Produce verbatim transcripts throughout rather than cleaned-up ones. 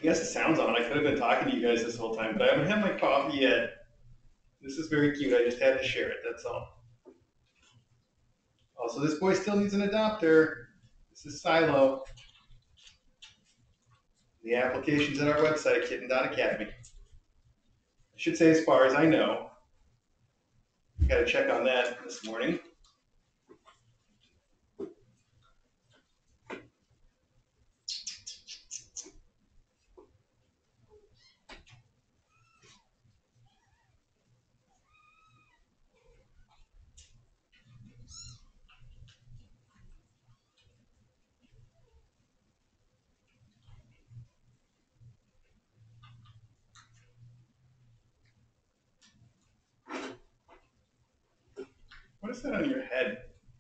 Yes, the sound's on. I could have been talking to you guys this whole time, but I haven't had my coffee yet. This is very cute. I just had to share it. That's all. Also, this boy still needs an adopter. This is Silo. The application's at our website, kitten dot academy. I should say, as far as I know, got to check on that this morning. What is that on your head?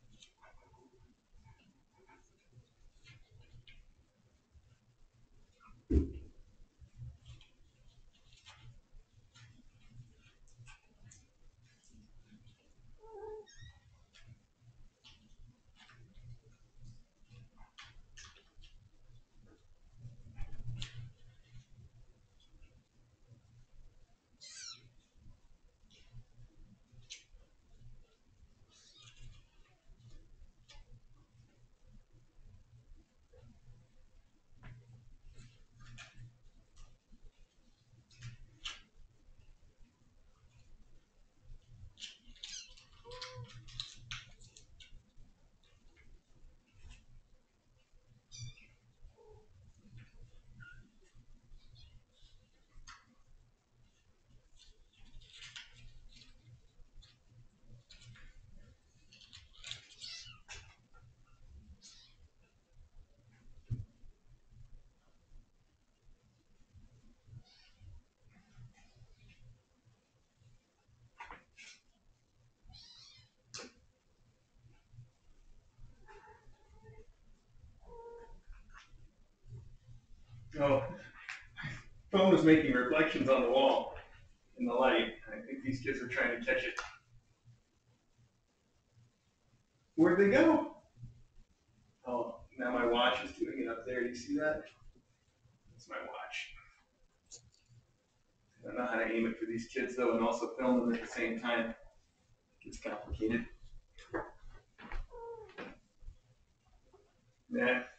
Oh, my phone was making reflections on the wall in the light. I think these kids are trying to catch it. Where'd they go? Oh, now my watch is doing it up there. Do you see that? That's my watch. I don't know how to aim it for these kids though, and also film them at the same time. It's complicated. Yeah.